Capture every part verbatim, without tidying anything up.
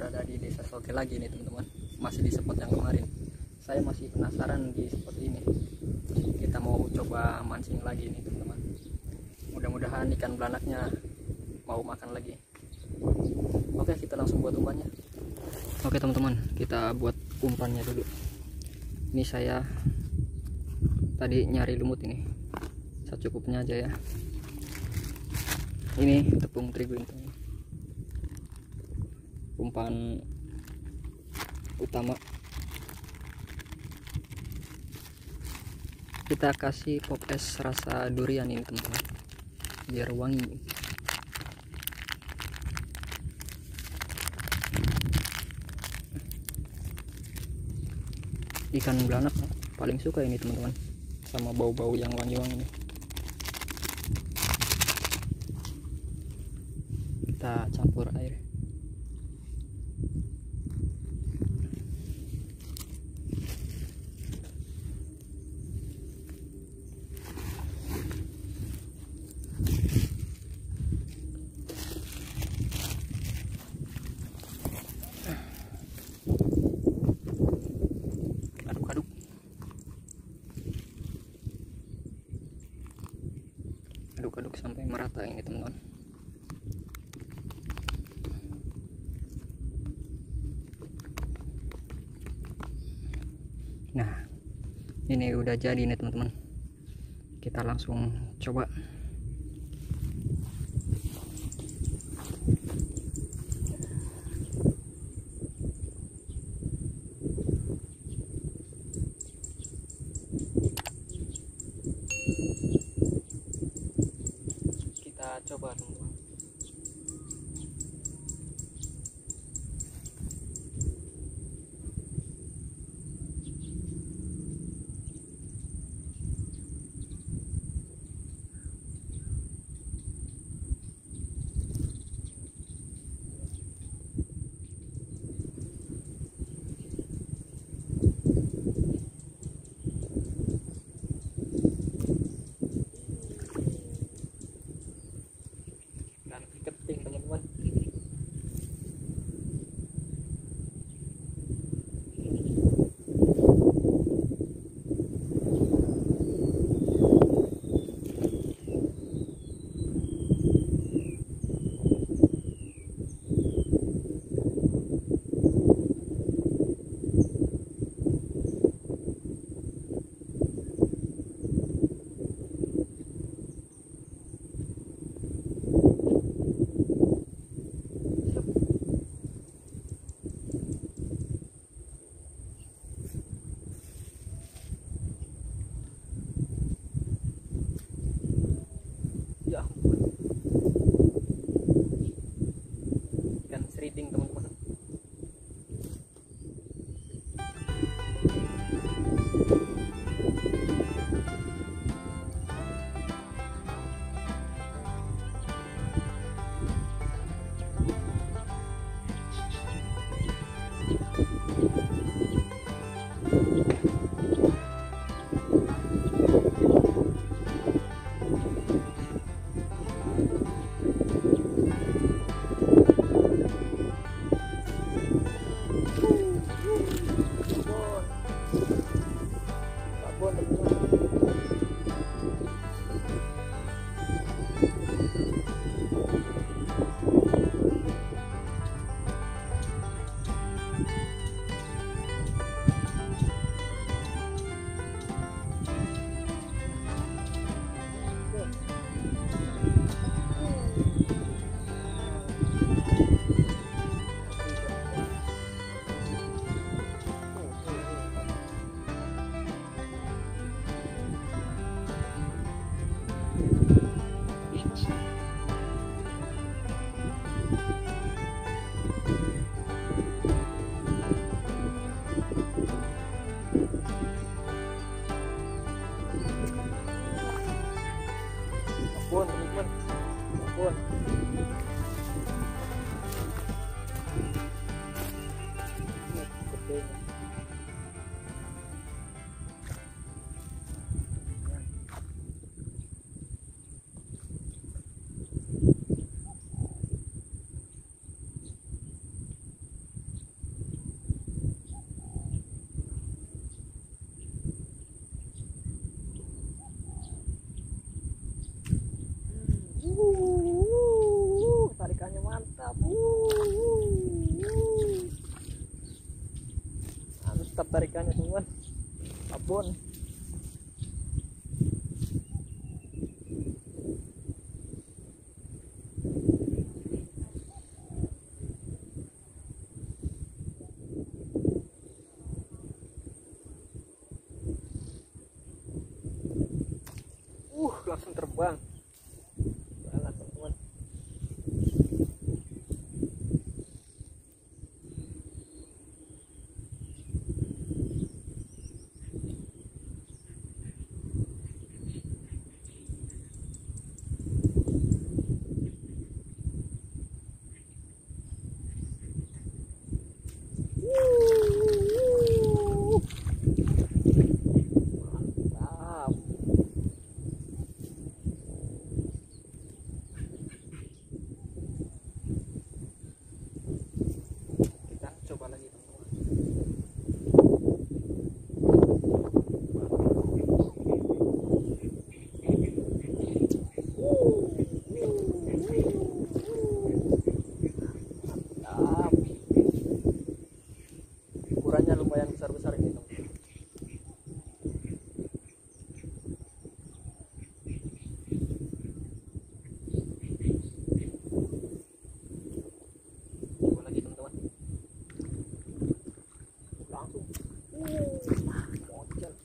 berada di desa Soke lagi nih teman-teman, masih di spot yang kemarin. Saya masih penasaran di spot ini, kita mau coba mancing lagi nih teman-teman. Mudah-mudahan ikan belanaknya mau makan lagi. Oke, kita langsung buat umpannya. Oke teman-teman, kita buat umpannya dulu. Ini saya tadi nyari lumut ini, secukupnya aja ya. Ini tepung terigu ini, umpan utama. Kita kasih pop es rasa durian ini teman-teman, biar wangi. Ikan belanak paling suka ini teman-teman, sama bau-bau yang wangi-wangi ini. Kita campur air. Aduk-aduk. Aduk-aduk sampai merata ini teman-teman. Nah, ini udah jadi nih teman-teman. Kita langsung coba. Kita coba teman-teman. Keting teman-teman. Ya ampun, ikan seriting teman-teman. Ampun teman-teman, ampun. mantap tarikannya teman-teman. Babon. Uh, langsung terbang. Banget teman-teman. Ukurannya lumayan besar-besar ini teman-teman. Coba lagi teman-teman. Langsung. Uh, mocel.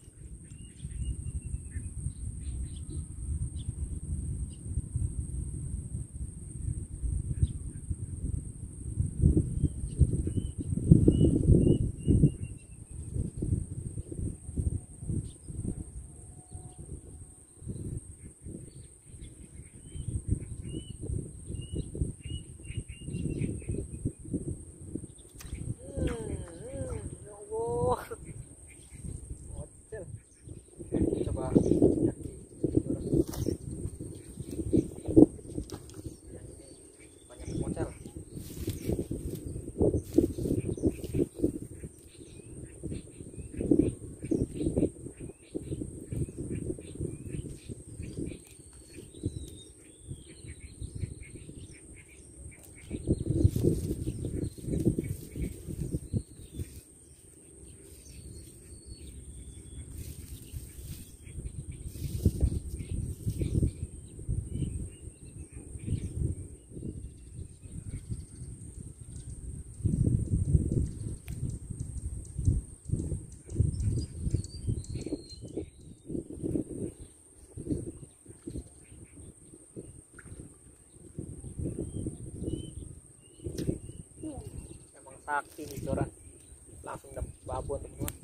Sakti nih coran, langsung dapat babon teman-teman.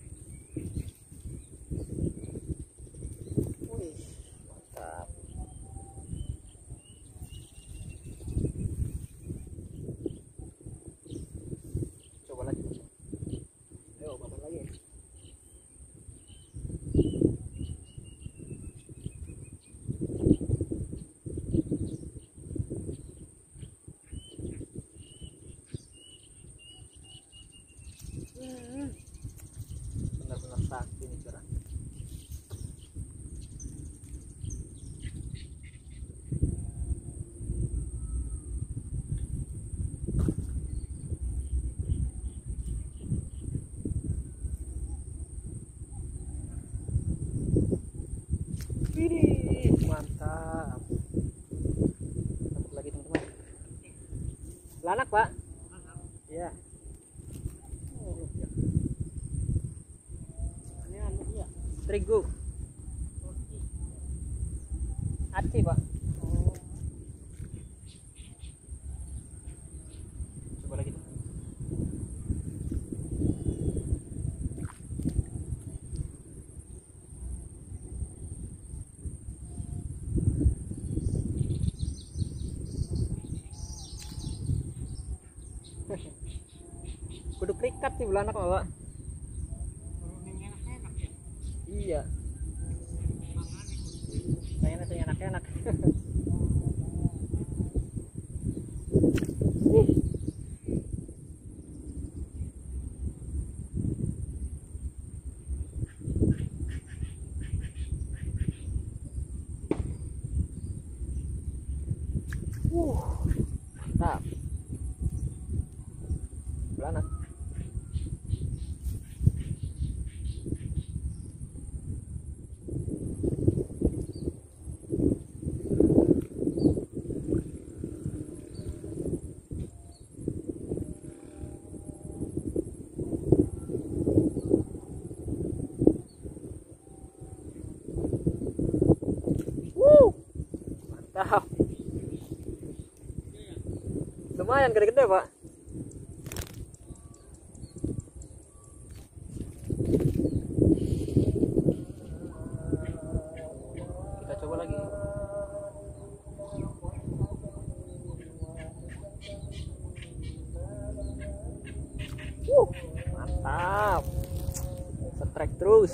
Wih, mantap. Coba lagi teman-teman. Ayo babon lagi. Benar-benar sakti nih coran. Widih, mantap. Dapat lagi teman-teman. Lanak pak? Iya. Terigu. Hati pak. Oh. Coba lagi. Kudu krikat sih belanak pak. Iya. Kayaknya tuh enak-enak. Uh, mantap. Belanak. mantap. Lumayan gede-gede pak. Kita coba lagi. Uh, mantap. Strike terus.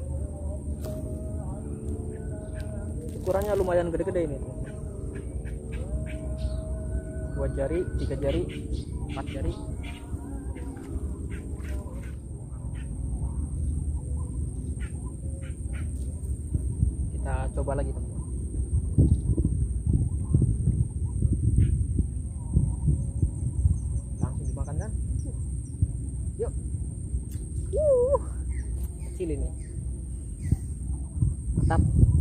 Ukurannya lumayan gede-gede ini. Dua jari, tiga jari, empat jari. Kita coba lagi teman-teman. Langsung dimakan kan? Yuk. Uh, kecil ini. Mantap.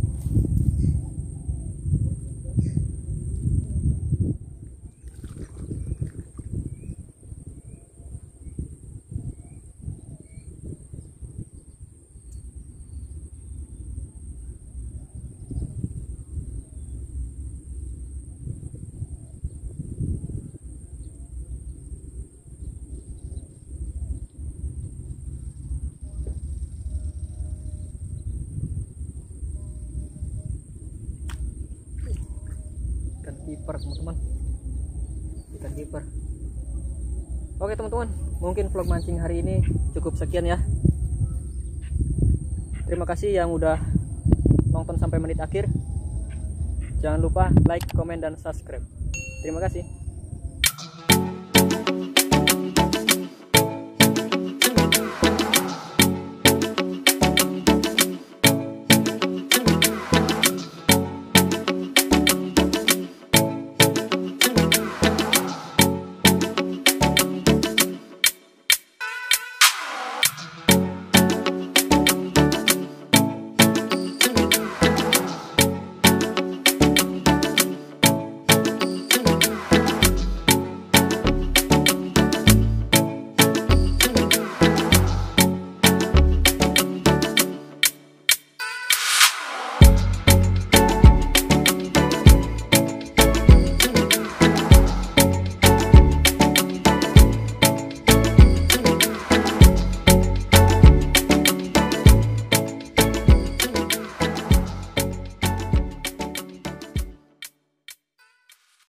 Kiper teman-teman, ikan kiper. Oke teman-teman, mungkin vlog mancing hari ini cukup sekian ya. Terima kasih yang udah nonton sampai menit akhir. Jangan lupa like, komen, dan subscribe. Terima kasih.